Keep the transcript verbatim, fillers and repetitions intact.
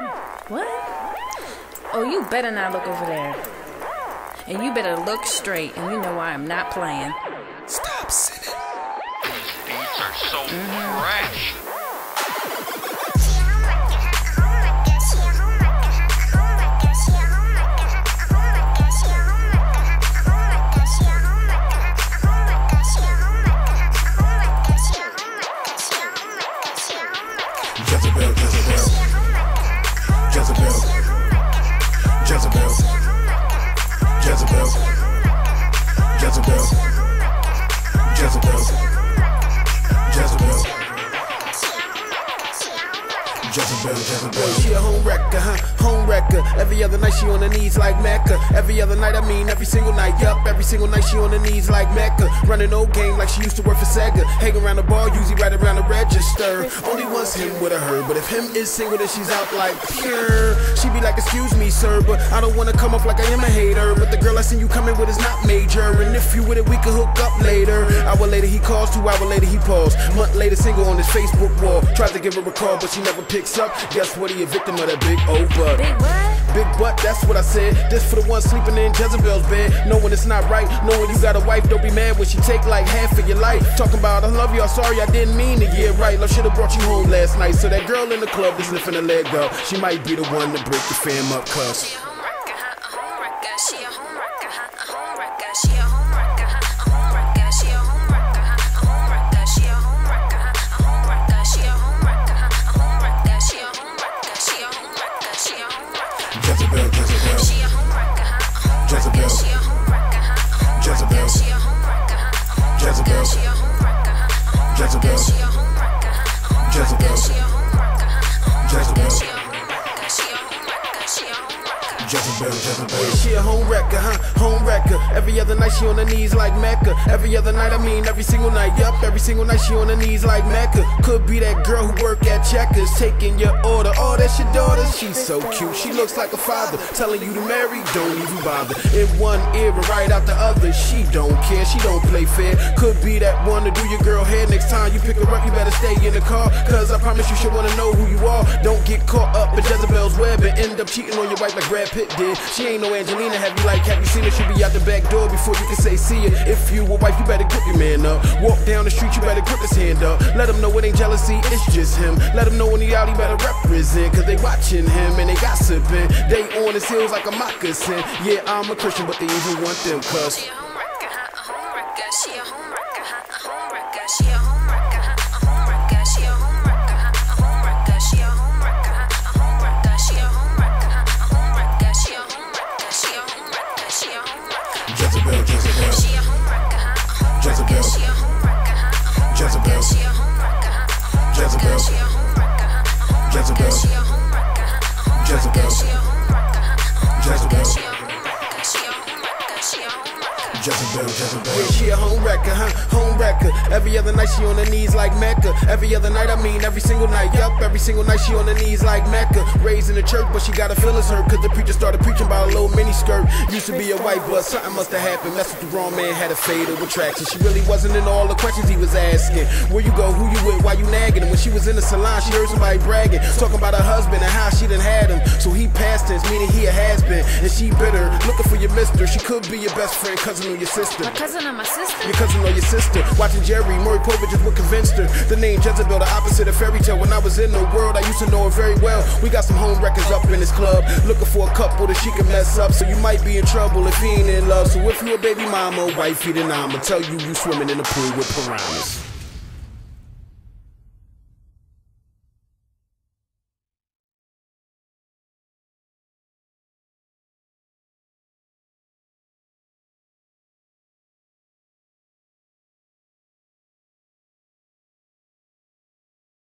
What? Oh, you better not look over there. And you better look straight, and you know why I'm not playing. Stop sinning. These beats are so mm-hmm. fresh. Jezebel, Jezebel, Jezebel, Jezebel, Jezebel, Jezebel, Jezebel, Jezebel, Jezebel, Jezebel. She a home wrecker, huh? Home wrecker. Every other night she on her knees like Mecca. Every other night, I mean every single night. Yup, every single night she on her knees like Mecca. Running old game like she used to work for Sega. Hanging around the bar, usually right around the register. Only once him with a her, but if him is single, then she's out like pure. She be like, excuse me, sir, but I don't wanna come off like I am a hater. But the girl I seen you coming with is not major. And if you with it, we can hook up later. Hour later he calls, two hour later he paused. Month later, single on his Facebook wall. Tried to give her a call, but she never picks up. Guess what? He a victim of that big old butt. Big what? Big butt, that's what I said. This for the one sleeping in Jezebel's bed. Knowing it's not right, knowing you got a wife, don't be mad when she take like half of your life. Talking about I love you, I'm sorry I didn't mean to get right. Love should've brought you home last night. So that girl in the club is lifting her leg up. She might be the one to break the fam up, cuz She a home wrecker, huh? A home wrecker. She a home wrecker, huh? A home wrecker. She a home wrecker, huh? A home wrecker. She a home wrecker, huh? A home wrecker. She a home wrecker, huh? A home wrecker. She a home wrecker, huh? A home wrecker. She a home wrecker. She a home wrecker. She a home wrecker. Jezebel, Jezebel, She a home wrecker, huh? A home Jezebel, She a home wrecker, huh? A home Jezebel, She a home wrecker, huh? A home Jezebel, She a home wrecker, huh? A home Jezebel, She a home wrecker, huh? A home Jezebel, She a home wrecker, huh? A home Jezebel, She a home wrecker. She a home wrecker. She a home wrecker. Jezebel, Jezebel. She a home wrecker, huh? Home wrecker. Every other night she on her knees like Mecca. Every other night, I mean every single night. Yup, every single night she on her knees like Mecca. Could be that girl who work at Checkers, taking your order. Oh, that's your daughter. She's so cute. She looks like a father, telling you to marry. Don't even bother. In one ear and right out the other. She don't care. She don't play fair. Could be that one to do your girl hair. Next time you pick her up, you better stay in the car. Cause I promise you should wanna know who you are. Don't get caught up in Jezebel's web and end up cheating on your wife like Brad Pitt did. She ain't no Angelina, have you like, have you seen her? She be out the back door before you can say see her. If you a wife, you better grip your man up. Walk down the street, you better grip his hand up. Let him know it ain't jealousy, it's just him. Let him know when he out, he better represent. Cause they watching him and they gossiping. They on his heels like a moccasin. Yeah, I'm a Christian, but they even want them, cuz She a home wrecker, huh? A home wrecker. She a home wrecker, huh? A home wrecker. She a home wrecker, huh? A home wrecker. She a home wrecker, huh? A home wrecker. She a home wrecker, huh? A home wrecker. She a home wrecker, huh? A home wrecker. She a home wrecker. She a home wrecker. She a home wrecker. Jezebel, Jezebel, She a home wrecker, huh? A home wrecker. Jezebel, She a home wrecker, huh? A home Jezebel, wrecker. She a home wrecker, huh? A home Jezebel, wrecker. She a home wrecker, huh? A home Jezebel, wrecker. She a home wrecker, huh? A home Jezebel, wrecker. She a home wrecker, huh? A home Jezebel, wrecker. She a home wrecker. She a home wrecker. She a home wrecker. Jezebel, Jezebel. Yeah, she a home wrecker, huh? Home wrecker. Every other night she on her knees like Mecca. Every other night, I mean every single night. Yup, every single night she on her knees like Mecca. Raised in the church, but she got her feelings hurt. Cause the preacher started preaching about a little mini skirt. Used to be a white, but something must have happened. Messed with the wrong man, had a fatal attraction. She really wasn't into all the questions he was asking. Where you go, who you with, why you nagging him? When she was in the salon, she heard somebody bragging, talking about her husband and how she done had him. So he past tense, meaning he a has-been. And she bitter, looking for your mister. She could be your best friend, cousin or your sister. My cousin or my sister? Your cousin or your sister. Watching Jerry, Maury Povich is what convinced her. The name Jezebel, the opposite of fairy tale. When I was in the world, I used to know her very well. We got some home wreckers up in this club, looking for a couple that she can mess up. So you might be in trouble if he ain't in love. So if you a baby mama or wifey, then I'ma tell you you swimming in the pool with piranhas.